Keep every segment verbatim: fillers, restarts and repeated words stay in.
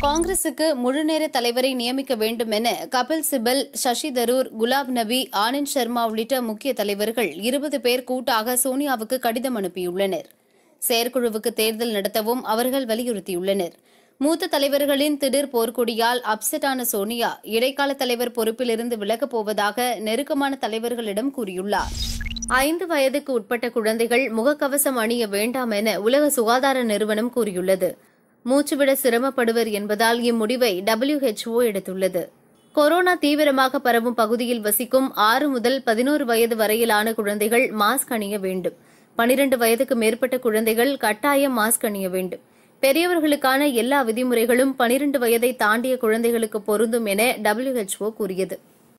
காங்கிரசுக்கு முழுநேர தலைவரை நியமிக்க வேண்டும் என கபில் சிபல், சசி தரூர், குலாப் நபி, ஆனந்த் சர்மா உள்ளிட்ட முக்கிய தலைவர்கள் இருபது பேர் கூட்டாக சோனியாவுக்கு கடிதம் அனுப்பியுள்ளனர். செயற்குழுவுக்கு தேர்தல் நடத்தவும் அவர்கள் வலியுறுத்தியுள்ளனர். மூத்த தலைவர்களின் திடீர் போர்க்கொடியால் அப்செட்டான சோனியா இடைக்கால தலைவர் பொறுப்பிலிருந்து விலகப் போவதாக நெருக்கமான தலைவர்களிடம் கூறியுள்ளார். ஐந்து வயதுக்கு உட்பட்ட குழந்தைகள் முகக்கவசம் அணிய வேண்டாம் என உலக சுகாதார நிறுவனம் கூறியுள்ளது. மூச்சுவிட சிரமப்படுவர் என்பதால் இம்முடிவை டபிள்யூ எச் ஓ எடுத்துள்ளது. கொரோனா தீவிரமாக பரவும் பகுதியில் வசிக்கும் ஆறு முதல் பதினோரு வயது வரையிலான குழந்தைகள் மாஸ்க் அணிய வேண்டும். பனிரண்டு வயதுக்கு மேற்பட்ட குழந்தைகள் கட்டாயம் மாஸ்க் அணிய வேண்டும். பெரியவர்களுக்கான எல்லா விதிமுறைகளும் பனிரண்டு வயதை தாண்டிய குழந்தைகளுக்கு பொருந்தும் என டபிள்யூ எச் ஓ கூறியது.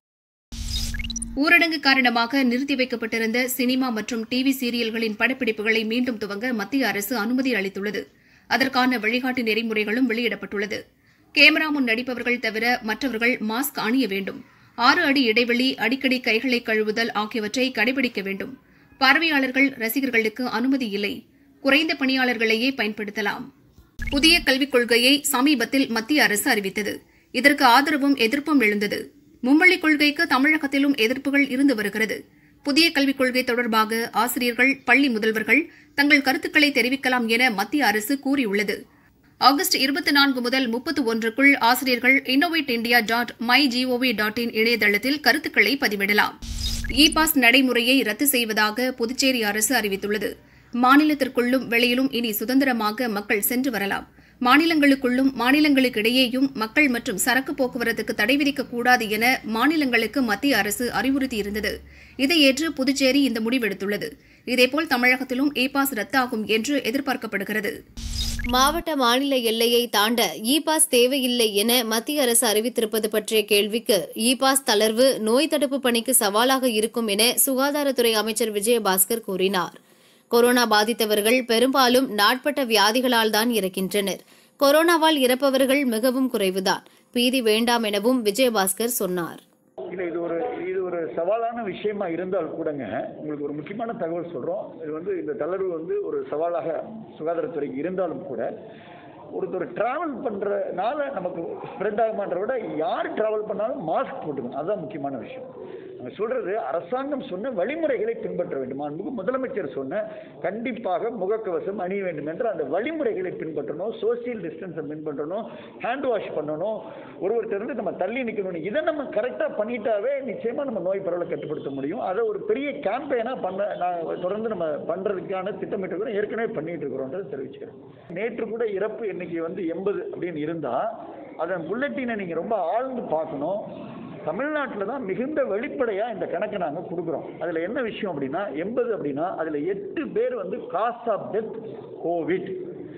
ஊரடங்கு காரணமாக நிறுத்தி வைக்கப்பட்டிருந்த சினிமா மற்றும் டிவி சீரியல்களின் படப்பிடிப்புகளை மீண்டும் துவங்க மத்திய அரசு அனுமதி அளித்துள்ளது. அதற்கான வழிகாட்டு நெறிமுறைகளும் வெளியிடப்பட்டுள்ளது. கேமரா முன் நடிப்பவர்கள் தவிர மற்றவர்கள் மாஸ்க் அணிய வேண்டும். ஆறு அடி இடைவெளி, அடிக்கடி கைகளை கழுவுதல் ஆகியவற்றை கடைபிடிக்க வேண்டும். பார்வையாளர்கள், ரசிகர்களுக்கு அனுமதி இல்லை. குறைந்த பணியாளர்களையே பயன்படுத்தலாம். புதிய கல்விக் கொள்கையை சமீபத்தில் மத்திய அரசு அறிவித்தது. இதற்கு ஆதரவும் எதிர்ப்பும் எழுந்தது. மும்மொழிக் கொள்கைக்கு தமிழகத்திலும் எதிர்ப்புகள் இருந்து வருகிறது. புதிய கல்விக் கொள்கை தொடர்பாக ஆசிரியர்கள், பள்ளி முதல்வர்கள் தங்கள் கருத்துக்களை தெரிவிக்கலாம் என மத்திய அரசு கூறியுள்ளது. ஆகஸ்ட் இருபத்தி நான்கு முதல் முப்பத்தி ஒன்றுக்குள் ஆசிரியர்கள் innovate India dot my G O V dot in இணையதளத்தில் கருத்துக்களை பதிவிடலாம். இ பாஸ் நடைமுறையை ரத்து செய்வதாக புதுச்சேரி அரசு அறிவித்துள்ளது. மாநிலத்திற்குள்ளும் வெளியிலும் இனி சுதந்திரமாக மக்கள் சென்று வரலாம். மாநிலங்களுக்குள்ளும் மாநிலங்களுக்கிடையேயும் மக்கள் மற்றும் சரக்கு போக்குவரத்துக்கு தடை விதிக்கக்கூடாது என மாநிலங்களுக்கு மத்திய அரசு அறிவுறுத்தியிருந்தது. இதை ஏற்று புதுச்சேரி இந்த முடிவெடுத்துள்ளது. இதேபோல் தமிழகத்திலும் இ பாஸ் ரத்தாகும் என்று எதிர்பார்க்கப்படுகிறது. மாவட்ட மாநில எல்லையை தாண்ட இ பாஸ் தேவையில்லை என மத்திய அரசு அறிவித்திருப்பது பற்றிய கேள்விக்கு இ பாஸ் தளர்வு நோய் தடுப்பு பணிக்கு சவாலாக இருக்கும் என சுகாதாரத்துறை அமைச்சர் விஜயபாஸ்கர் கூறினார். கொரோனா பாதித்தவர்கள் பெரும்பாலும் நாட்பட்ட வியாதிகளால் தான் இறக்கின்றனர். கொரோனாவால் இறப்பவர்கள் மிகவும் குறைவுதான். பீதி வேண்டாம் எனவும் விஜயபாஸ்கர் சொன்னார். இது ஒரு இது ஒரு சவாலான விஷயமா இருந்தால் கூடங்க உங்களுக்கு ஒரு முக்கியமான தகவல் சொல்றோம். இது வந்து இந்த தளர்வு வந்து ஒரு சவாலாக சுகாதாரத்துறைக்கு இருந்தாலும் கூட ஒருத்தர் டிராவல் பண்றதுனால நமக்கு ஸ்ப்ரெட் ஆகுமான்ற விட யார் டிராவல் பண்ணாலும் மாஸ்க் போட்டுக்கணும். அதுதான் முக்கியமான விஷயம். நாங்கள் சொல்றது அரசாங்கம் சொன்ன வழிமுறைகளை பின்பற்ற வேண்டும். அன்பு முதலமைச்சர் சொன்ன கண்டிப்பாக முகக்கவசம் அணிய வேண்டும் என்ற அந்த வழிமுறைகளை பின்பற்றணும். சோசியல் டிஸ்டன்ஸை பின்பற்றணும். ஹேண்ட் வாஷ் பண்ணணும். ஒருவர்கிட்ட இருந்து நம்ம தள்ளி நிற்கணும். இதை நம்ம கரெக்டாக பண்ணிட்டாவே நிச்சயமா நம்ம நோய் பரவலை கட்டுப்படுத்த முடியும். அதை ஒரு பெரிய கேம்பெயினா பண்ண நான் தொடர்ந்து நம்ம பண்றதுக்கான திட்டமிட்டு ஏற்கனவே பண்ணிட்டு இருக்கிறோம் தெரிவிச்சுக்கிறேன். நேற்று கூட இறப்பு எண்ணிக்கை வந்து எண்பது அப்படின்னு இருந்தா அதன் புல்லட்டினை நீங்க ரொம்ப ஆழ்ந்து பார்க்கணும். தமிழ்நாட்டில் தான் மிகுந்த வெளிப்படையாக இந்த கணக்கை நாங்கள் கொடுக்குறோம். அதில் என்ன விஷயம் அப்படின்னா எண்பது அப்படின்னா அதில் எட்டு பேர் வந்து காஸ் ஆஃப் டெத் கோவிட்.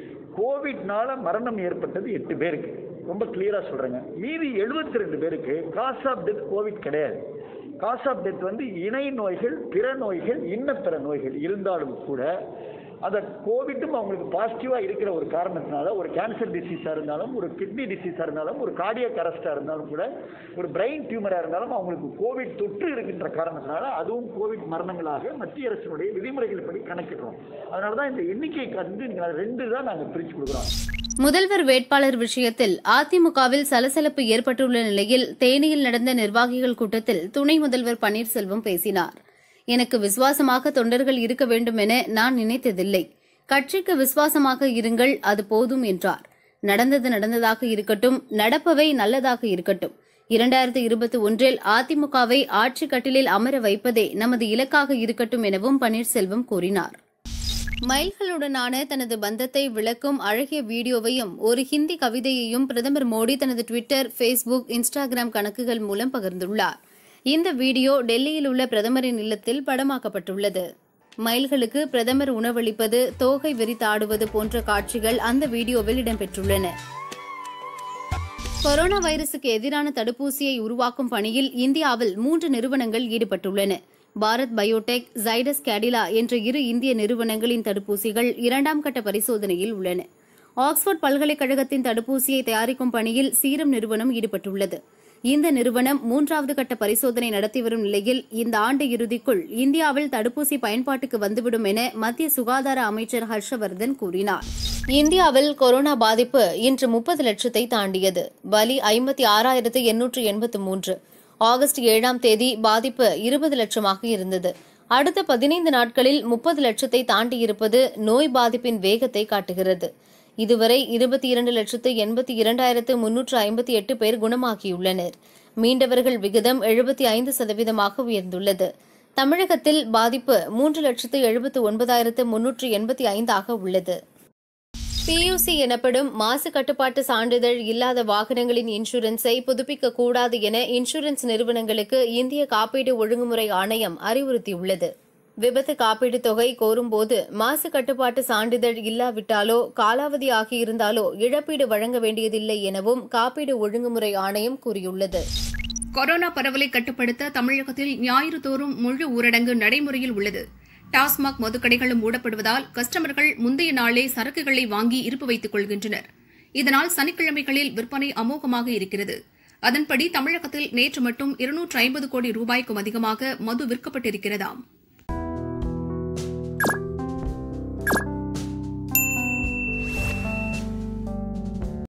கோவிட்னால மரணம் ஏற்பட்டது எட்டு பேருக்கு. ரொம்ப கிளியராக சொல்கிறேங்க. மீதி எழுபத்தி ரெண்டு பேருக்கு காஸ் ஆஃப் டெத் கோவிட் கிடையாது. காஸ் ஆஃப் டெத் வந்து இணை நோய்கள், பிற நோய்கள், இன்ன பிற நோய்கள் இருந்தாலும் கூட அந்த கோவிட்டும் அவங்களுக்கு பாசிட்டிவாக இருக்கிற ஒரு காரணத்தினால ஒரு கேன்சர் டிசீஸாக இருந்தாலும், ஒரு கிட்னி டிசீஸாக இருந்தாலும், ஒரு கார்டியாக் அரெஸ்டாக இருந்தாலும் கூட, ஒரு பிரெயின் டியூமராக இருந்தாலும் அவங்களுக்கு கோவிட் தொற்று இருக்கின்ற காரணத்தினால அதுவும் கோவிட் மரணங்களாக மத்திய அரசினுடைய விதிமுறைகள் படி கணக்கிடுறோம். அதனால தான் இந்த எண்ணிக்கை கண்டு ரெண்டு தான் நாங்கள் பிரித்து கொடுக்குறோம். முதல்வர் வேட்பாளர் விஷயத்தில் அதிமுகவில் சலசலப்பு ஏற்பட்டுள்ள நிலையில் தேனியில் நடந்த நிர்வாகிகள் கூட்டத்தில் துணை முதல்வர் பன்னீர்செல்வம் பேசினார். எனக்கு விசுவாசமாக தொண்டர்கள் இருக்க வேண்டும் என நான் நினைத்ததில்லை. கட்சிக்கு விசுவாசமாக இருங்கள், அது போதும் என்றார். நடந்தது நடந்ததாக இருக்கட்டும், நடப்பவை நல்லதாக இருக்கட்டும். இரண்டாயிரத்து இருபத்தி ஒன்றில் அதிமுகவை ஆட்சி கட்டிலில் அமர வைப்பதே நமது இலக்காக இருக்கட்டும் எனவும் பன்னீர்செல்வம் கூறினார். மைல்களுடனான தனது பந்தத்தை விளக்கும் அழகிய வீடியோவையும் ஒரு ஹிந்தி கவிதையையும் பிரதமர் மோடி தனது டுவிட்டர், ஃபேஸ்புக், இன்ஸ்டாகிராம் கணக்குகள் மூலம் பகிர்ந்துள்ளார். இந்த வீடியோ டெல்லியில் உள்ள பிரதமரின் இல்லத்தில் படமாக்கப்பட்டுள்ளது. மயில்களுக்கு பிரதமர் உணவளிப்பது, தோகை விரித்தாடுவது போன்ற காட்சிகள் அந்த வீடியோவில் இடம்பெற்றுள்ளன. கொரோனா வைரசுக்கு எதிரான தடுப்பூசியை உருவாக்கும் பணியில் இந்தியாவில் மூன்று நிறுவனங்கள் ஈடுபட்டுள்ளன. பாரத் பயோடெக், ஜைடஸ் கேடிலா என்ற இரு இந்திய நிறுவனங்களின் தடுப்பூசிகள் இரண்டாம் கட்ட பரிசோதனையில் உள்ளன. ஆக்ஸ்போர்ட் பல்கலைக்கழகத்தின் தடுப்பூசியை தயாரிக்கும் பணியில் சீரம் நிறுவனம் ஈடுபட்டுள்ளது. இந்த நிறுவனம் மூன்றாவது கட்ட பரிசோதனை நடத்தி வரும் நிலையில் இந்த ஆண்டு இறுதிக்குள் இந்தியாவில் தடுப்பூசி பயன்பாட்டுக்கு வந்துவிடும் என மத்திய சுகாதார அமைச்சர் ஹர்ஷவர்தன் கூறினார். இந்தியாவில் கொரோனா பாதிப்பு இன்று முப்பது லட்சத்தை தாண்டியது. பலி ஐம்பத்தி ஆறாயிரத்து எண்ணூற்று எண்பத்து மூன்று. ஆகஸ்ட் ஏழாம் தேதி பாதிப்பு இருபது லட்சமாக இருந்தது. அடுத்த பதினைந்து நாட்களில் முப்பது லட்சத்தை தாண்டியிருப்பது நோய் பாதிப்பின் வேகத்தை காட்டுகிறது. இதுவரை இருபத்தி இரண்டு லட்சத்து எண்பத்தி இரண்டாயிரத்து முன்னூற்று ஐம்பத்தி எட்டு பேர் குணமாகியுள்ளனர். மீண்டவர்கள் விகிதம் எழுபத்தி ஐந்து சதவீதமாக உயர்ந்துள்ளது. தமிழகத்தில் பாதிப்பு மூன்று லட்சத்து எழுபத்து ஒன்பதாயிரத்து முன்னூற்று எண்பத்தி ஐந்தாக உள்ளது. பியூசி எனப்படும் மாசு கட்டுப்பாட்டு சான்றிதழ் இல்லாத வாகனங்களின் இன்சூரன்ஸை புதுப்பிக்கக்கூடாது என இன்சூரன்ஸ் நிறுவனங்களுக்கு இந்திய காப்பீடு ஒழுங்குமுறை ஆணையம் அறிவுறுத்தியுள்ளது. விபத்து காப்பீடு தொகை கோரும்போது மாசு கட்டுப்பாட்டு சான்றிதழ் இல்லாவிட்டாலோ காலாவதி ஆகியிருந்தாலோ இழப்பீடு வழங்க வேண்டியதில்லை எனவும் காப்பீடு ஒழுங்குமுறை ஆணையம் கூறியுள்ளது. கொரோனா பரவலை கட்டுப்படுத்த தமிழகத்தில் ஞாயிறு தோறும் முழு ஊரடங்கு நடைமுறையில் உள்ளது. டாஸ்மாக் மதுக்கடைகளும் மூடப்படுவதால் கஸ்டமர்கள் முந்தைய நாளே சரக்குகளை வாங்கி இருப்பு வைத்துக் கொள்கின்றனர். இதனால் சனிக்கிழமைகளில் விற்பனை அமோகமாக இருக்கிறது. அதன்படி தமிழகத்தில் நேற்று மட்டும் இருநூற்று ஐம்பது கோடி ரூபாய்க்கும் அதிகமாக மது விற்கப்பட்டிருக்கிறதாம்.